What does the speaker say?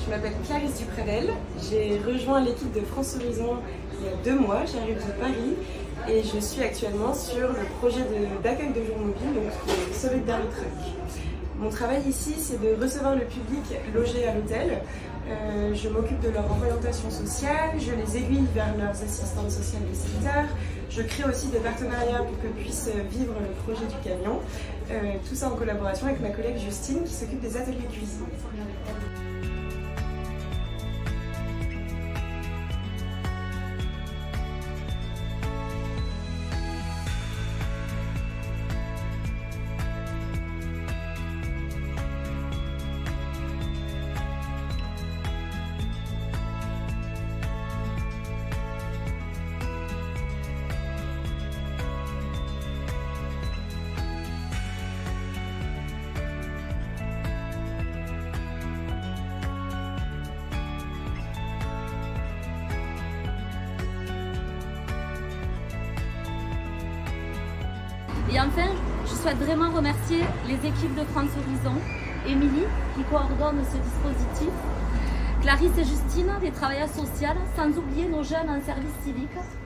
Je m'appelle Clarisse Duprédel, j'ai rejoint l'équipe de France Horizon il y a 2 mois, j'arrive de Paris et je suis actuellement sur le projet d'accueil de jour mobile, donc le Solidarity Truck. Mon travail ici, c'est de recevoir le public logé à l'hôtel. Je m'occupe de leur orientation sociale, je les aiguille vers leurs assistantes sociales et visiteurs. Je crée aussi des partenariats pour que puissent vivre le projet du camion. Tout ça en collaboration avec ma collègue Justine qui s'occupe des ateliers cuisine. Et enfin, je souhaite vraiment remercier les équipes de France Horizon, Émilie qui coordonne ce dispositif, Clarisse et Justine des travailleurs sociaux, sans oublier nos jeunes en service civique